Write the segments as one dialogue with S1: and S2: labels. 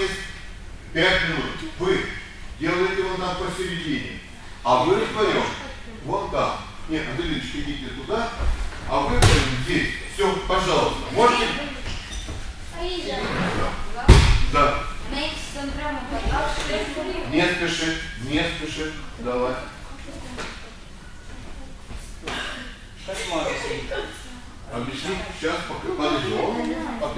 S1: есть 5 минут. Вы делаете вон там посередине, а вы вдвоем вон там. Нет, Андрюшечка, идите туда, а вы здесь. Все, пожалуйста. Можете? Да. Не спеши, не спеши. Давай. Объясни, сейчас подойдем.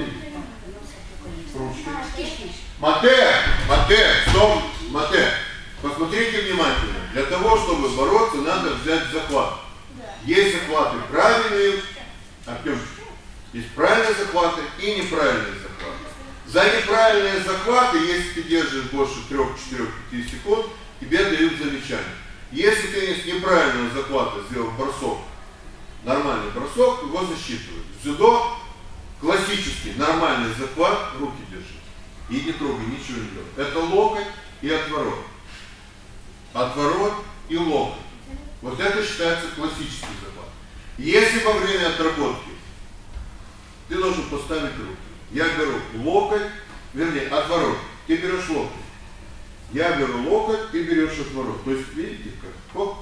S1: Ручки. Мате, стоп, Мате. Посмотрите внимательно. Для того, чтобы бороться, надо взять захват. Есть захваты правильные, Артем, есть правильные захваты и неправильные захваты. За неправильные захваты, если ты держишь больше 3-4-5 секунд, тебе дают замечание. Если ты с неправильного захвата сделал бросок, нормальный бросок, его засчитывают. В дзюдо классический, нормальный захват, руки держи. И не трогай, ничего не делай. Это локоть и отворот. Отворот и локоть. Вот это считается классический захват. Если во время отработки ты должен поставить руки. Я беру локоть, вернее, отворот. Ты берешь локоть. Я беру локоть, ты берешь отворот. То есть, видите, как? Хоп.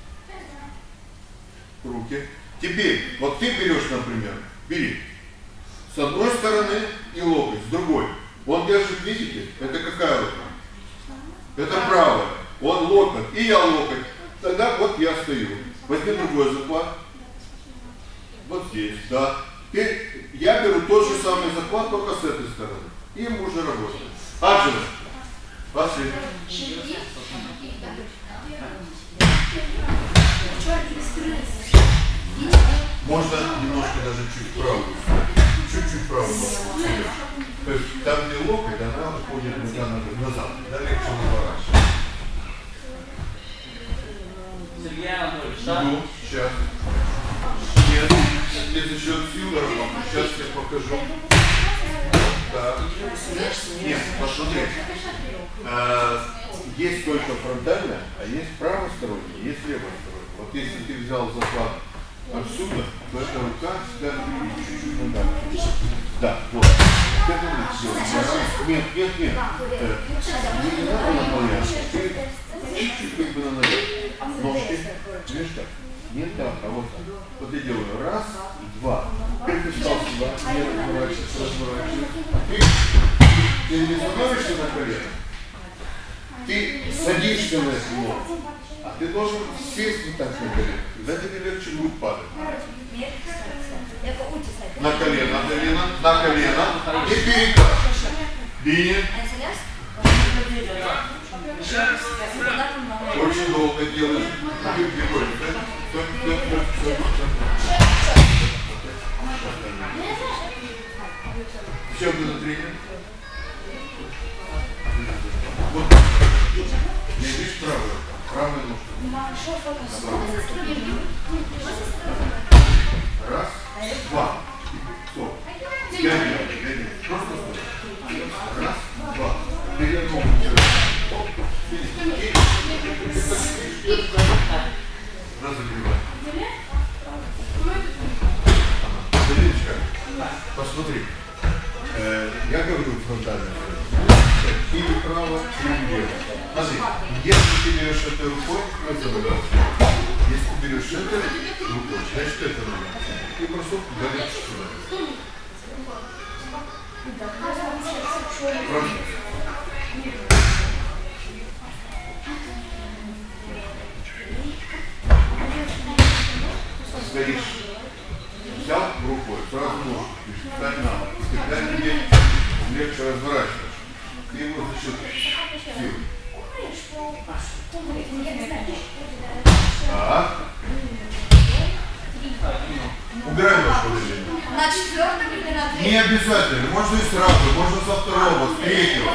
S1: Руки. Теперь, вот ты берешь, например, бери. С одной стороны и локоть, с другой. Он держит, видите? Это какая рука? Это правая. Он локоть, и я локоть. Тогда вот я стою. Возьми другой захват. Вот здесь, да. Теперь я беру тот же самый захват, только с этой стороны. И мы уже работаем. Аджина. Пошли. Можно немножко даже чуть вправо. Чуть-чуть вправо. То есть там, где локоть, она уходит назад. Да, легче наворачивать.
S2: Сергей Анатольевич,
S1: иду, сейчас. Нет, здесь еще сила работает. Сейчас я покажу. Да. Нет, посмотри. Есть только фронтальная, а есть правосторонняя, есть левосторонняя. Вот если ты взял захват отсюда, то эта рука всегда чуть-чуть ногами. Да, вот. Нет. Не надо наполнять. Ты чуть-чуть как бы на ноге. Ножки. Видишь как? Не так, а вот так. Вот я делаю раз, два. Теперь ты встал сюда, не разворачиваешься. Ты не становишься на колено. Ты садишься на эту ногу. А ты должен сесть не так на колено. Тогда тебе легче будет падать. На колено, на колено. И перекат. Бини. Очень долго делаешь. Еще буду тренер. Вот. Не видишь правая ножка. Раз, два. Стоп. Гони. Просто стоп. Раз, два. Перед ногу делаешь. Разогревай. Ильичка, посмотри. Я говорю фронтально. Или право, или лево. Смотри, если ты берешь этой рукой, это нога. Если ты берешь этой рукой, значит это нога. И бросок горит сюда. Стоишь, взял рукой, сразу ножку, встать надо. Когда тебе легче разворачиваешь, ты его за счет силы. Так. Убирай ножку движение.
S3: На четвертом или на третьем?
S1: Не обязательно, можно и сразу, можно со второго, с третьего.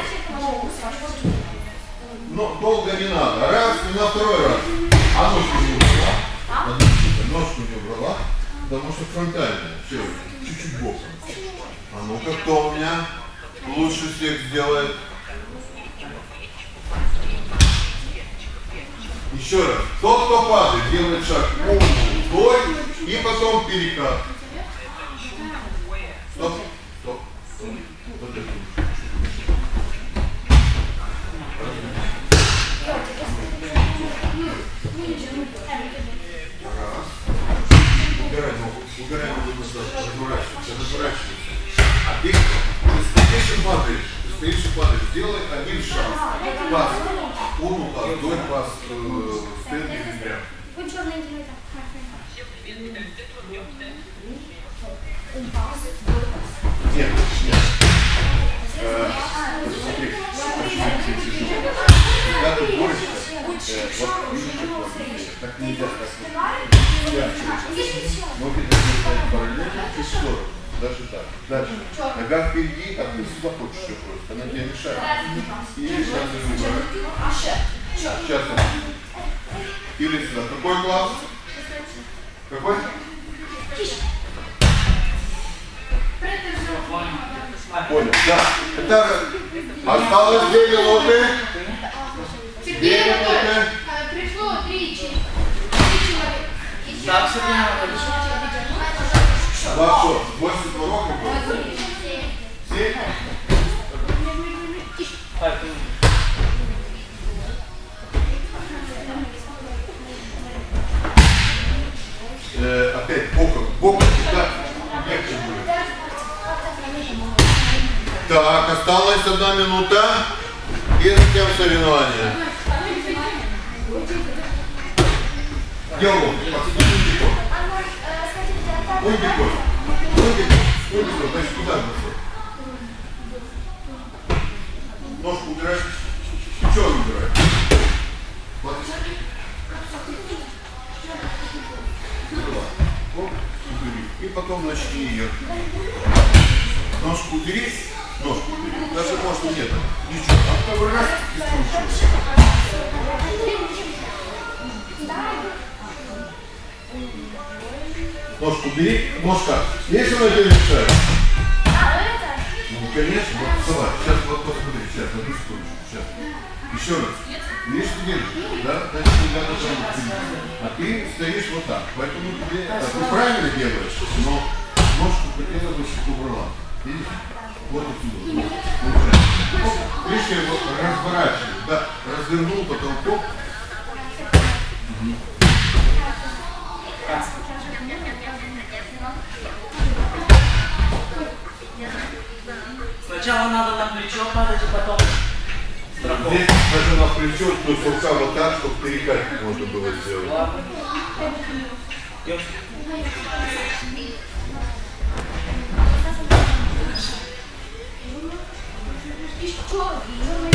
S1: Но долго не надо. Раз и на второй раз. А ножку не убрала. Ножку не убрала, потому что фронтальная. Все, чуть-чуть боком. А ну-ка, кто у меня лучше всех сделает? Еще раз. Тот, кто падает, делает шаг. Стой и потом перекат. Стоп. Вот это. падаешь. Ты стоишь и падаешь. Сделай один шаг. Пас. Уну пас, дой пас, стенди прям.
S3: Вы черный делаете.
S1: Нет, нет. Смотри, когда ты борешься, вот видишь, так нельзя, так ноги должны стать параллельно и в сторону. Даже так. Дальше. Нога впереди, а ты сюда хочешь ее просто. Она тебе мешает. И сразу выбирай. Сейчас. Или сюда. Какой класс? Какой? Понял. Да. Это осталось 2 минуты. 2 минуты.
S3: Пришло 3 человека.
S2: Так, Сергей Анатольевич.
S1: Во что? 8 уроков было? 7?
S2: Так,
S1: опять боком всегда легче будет. Так, осталась 1 минута. И затем соревнования. Где он? Ой, дикой. Значит, куда бросать? Ножку убирай. Плечо убирай. Вот. Оп, убери. И потом начни ее. Ножку убери. Ножку убери. Даже можно нет. Ничего. А второй раз и скручивай. Ножку убери. Ножка. Есть она тебе мешает? Ну, конечно. Вот вставай. Сейчас вот посмотри. Сейчас. Одну секундочку. Сейчас. Еще раз. Видишь, ты держишь? Да? Значит, ребята там впереди. А ты стоишь вот так. Поэтому тебе... Ты правильно делаешь, но ножку хотела бы чуть убрала. Видишь? Вот отсюда. Вот. Видишь, я его разворачиваю. Да? Развернул, потом топ.
S2: сначала надо на плечо падать, а потом страховку.
S1: Здесь даже на плечо, то есть рука вот так, чтобы перекатить можно было сделать.
S2: Ладно. Идем.
S3: И что?